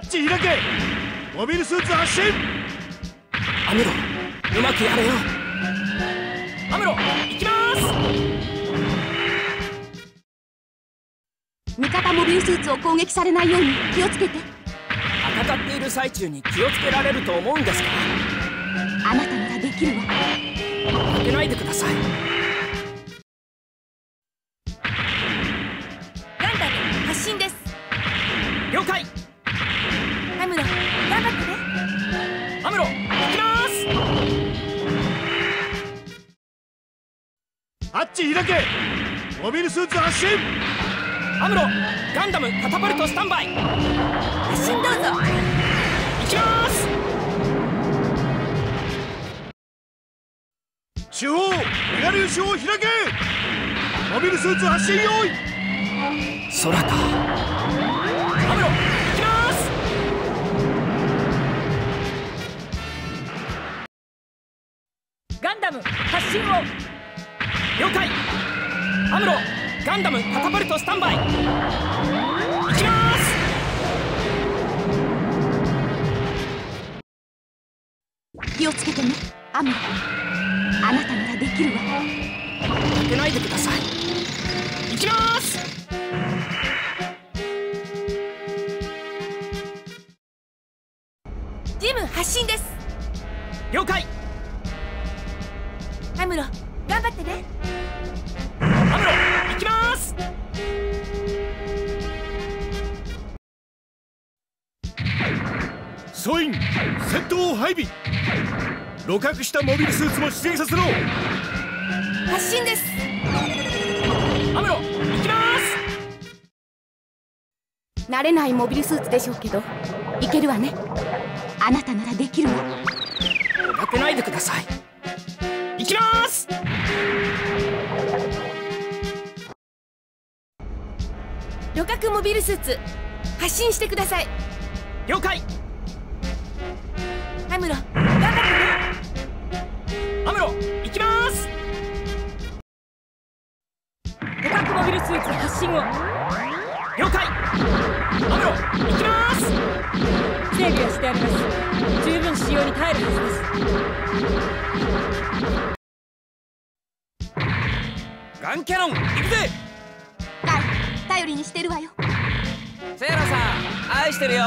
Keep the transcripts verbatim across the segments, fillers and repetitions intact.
チ開け。モビルスーツ発進。 アムロ、うまくやれよ。アムロ、行きます。 味方モビルスーツを攻撃されないように気をつけて。 戦っている最中に気をつけられると思うんですか。 あなたならできるわ。 負けないでください。 ガンダム発進です。 了解。 アムロ、頑張ってね。 アムロ、行きます。 ハッチ開け。モビルスーツ発進。 アムロ、ガンダムカタパルトスタンバイ。 発進どうぞ。 行きます。 主砲メガ粒子を開け。モビルスーツ発進用意。 空か。アムロ、行きます。 ガンダム発進を。 了解。アムロ、ガンダムカタパルトスタンバイ。行きます。 気をつけてね、アムロ。あなたならできるわ。 負けないでください。行きます。 ジム発進です。 了解。 アムロ、頑張ってね。 アムロ、行きます。 ソイン戦闘配備。露獲したモビルスーツも出現させろ。 発進です。 アムロ、行きます。 慣れないモビルスーツでしょうけどいけるわね。あなたならできるわ。 負けないでください。行きます。 旅客モビルスーツ発進してください。 了解。 アムロ、頑張ってね。 アムロ、行きます。 旅客モビルスーツ発進を。 了解。アムロ、行きます。 整備はしてあります。十分使用に耐えるはずです。 ガンキャノン、行くぜ。 はい、頼りにしてるわよ。 セイラさん、愛してるよ。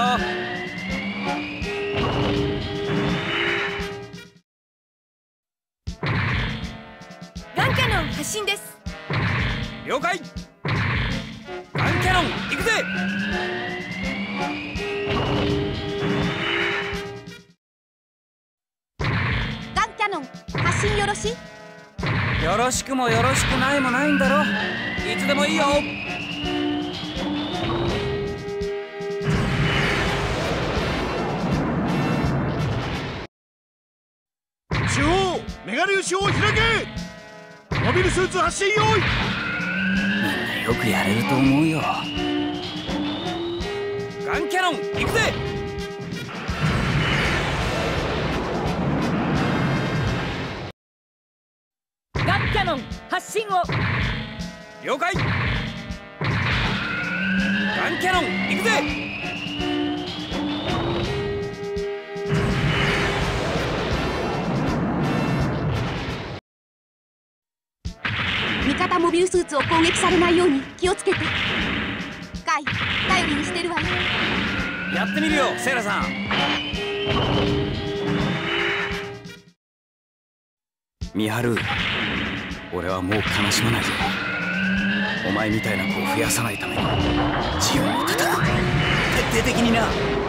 ガンキャノン発進です。 了解。ガンキャノン、行くぜ。 ガンキャノン発進よろしい？ よろしくもよろしくないもないんだろ。いつでもいいよ。 主砲メガ粒子を開け。モビルスーツ発進用意。 みんなよくやれると思うよ。ガンキャノン、行くぜ。 ガンキャノン発進を。 了解。ガンキャノン、行くぜ。 味方モビルスーツを攻撃されないように気をつけて。カイ、頼りにしてるわよ。 やってみるよ、セイラさん。ミハル、俺はもう悲しまないぞ。お前みたいな子を増やさないためにジオンを叩く。徹底的にな。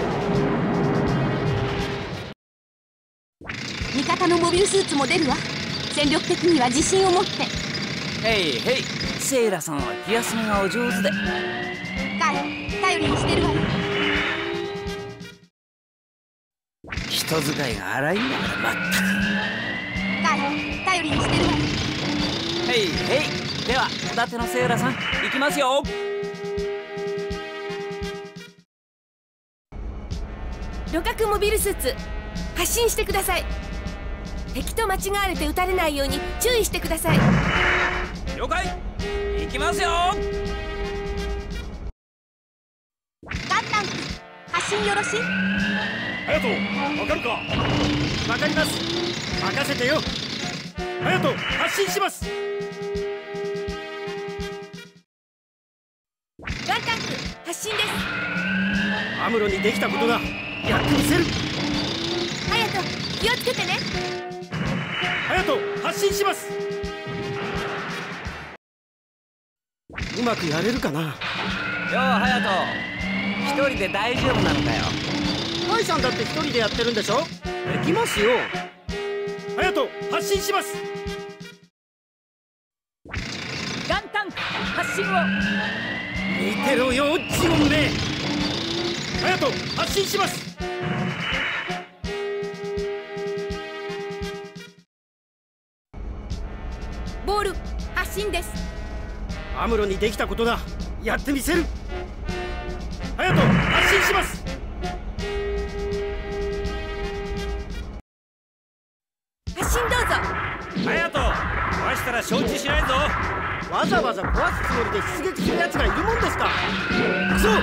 味方のモビルスーツも出るわ。戦力的には自信を持って。 へいへい、セイラさんは気休めがお上手で。 カイ、頼りにしてるわよ。 人使いが荒いんだからまったく。 カイ、頼りにしてるわよ。 へいへい、では戸建てのセイラさん、行きますよ。 旅客モビルスーツ発進してください。敵と間違われて撃たれないように注意してください。 了解。行きますよ。 ガンタンク発信よろし。 隼人、わかるか。 わかります。任せてよ。隼人、発進します。 ガンタンク発進です。 アムロにできたことだ。やってみせる。 隼人、気をつけてね。 隼人、発進します。うまくやれるかな。 よう隼人、一人で大丈夫なのかよ。 カイさんだって一人でやってるんでしょ。できますよ。隼人、発進します。 ガンタンク発進を。 見てろよ、ジオンめ。隼人、発進します。 ボール発進です。 アムロにできたことだ。やってみせる。隼人、発進します。 発進どうぞ。 隼人、壊したら承知しないぞ。 わざわざ壊すつもりで出撃する奴がいるもんですか。クソ。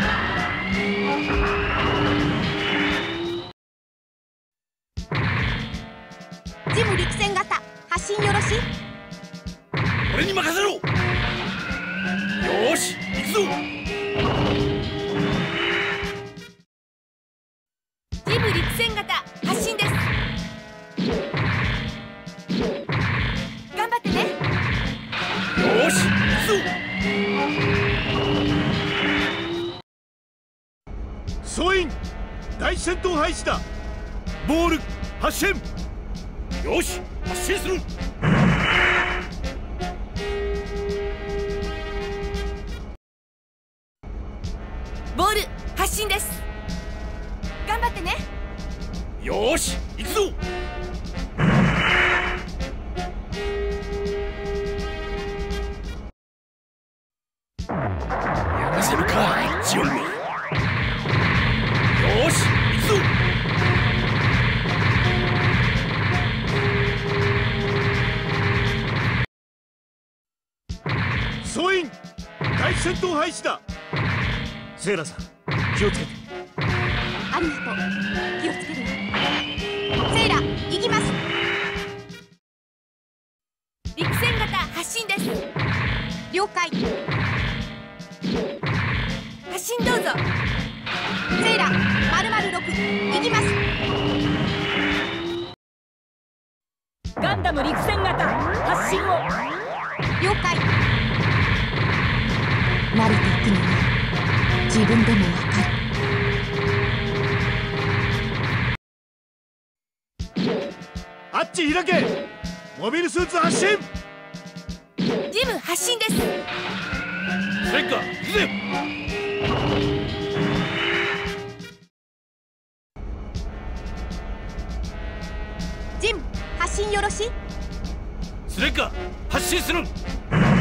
ジム陸戦型発進よろし。 俺に任せろ。よーし、行くぞ。 ジム陸戦型発進です。頑張ってね。 よーし、行くぞ。総員大戦闘廃止だ。ボール発進。よし、発進する。 ボール発進です。頑張ってね。 よーし、行くぞ。やらせるか、ジオンめ。よーし、行くぞ。総員大戦闘廃止だ。セイラさん、気をつけて。 ありがとう。気をつけるわ。セイラ行きます。 陸戦型発進です。 了解。 発進どうぞ。 セイラまるまるろく行きます。ガンダム陸戦型発進を。了解。慣れていくのは自分でもわかる。 あっち開け。モビルスーツ発進。 ジム発進です。 スレッガー、行くぜ。 ジム発進よろし。 スレッガー、発進する。